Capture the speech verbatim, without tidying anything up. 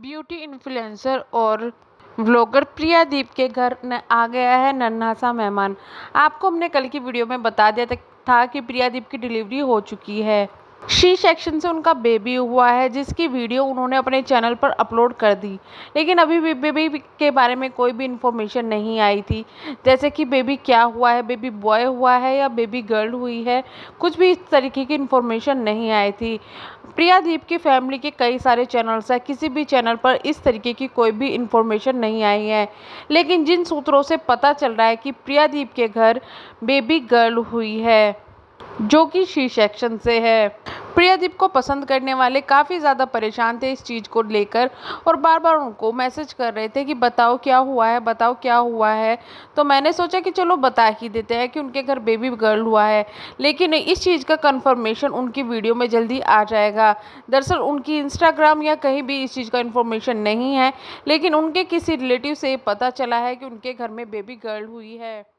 Beauty influencer और vlogger Priyadeep के घर न आ गया है नन्हा सा मेहमान। आपको हमने कल की वीडियो में बता दिया था कि प्रियादीप की डिलीवरी हो चुकी है। सी सेक्शन से उनका बेबी हुआ है, जिसकी वीडियो उन्होंने अपने चैनल पर अपलोड कर दी। लेकिन अभी भी बेबी के बारे में कोई भी इन्फॉर्मेशन नहीं आई थी, जैसे कि बेबी क्या हुआ है, बेबी बॉय हुआ है या बेबी गर्ल हुई है, कुछ भी इस तरीके की इन्फॉर्मेशन नहीं आई थी। प्रियादीप की फैमिली के कई सारे चैनल्स हैं, किसी भी चैनल पर इस तरीके की कोई भी इन्फॉर्मेशन नहीं आई है। लेकिन जिन सूत्रों से पता चल रहा है कि प्रियादीप के घर बेबी गर्ल हुई है, जो कि सी सेक्शन से है। प्रियादीप को पसंद करने वाले काफ़ी ज़्यादा परेशान थे इस चीज़ को लेकर और बार बार उनको मैसेज कर रहे थे कि बताओ क्या हुआ है, बताओ क्या हुआ है। तो मैंने सोचा कि चलो बता ही देते हैं कि उनके घर बेबी गर्ल हुआ है। लेकिन इस चीज़ का कंफर्मेशन उनकी वीडियो में जल्दी आ जाएगा। दरअसल उनकी इंस्टाग्राम या कहीं भी इस चीज़ का इन्फॉर्मेशन नहीं है, लेकिन उनके किसी रिलेटिव से पता चला है कि उनके घर में बेबी गर्ल हुई है।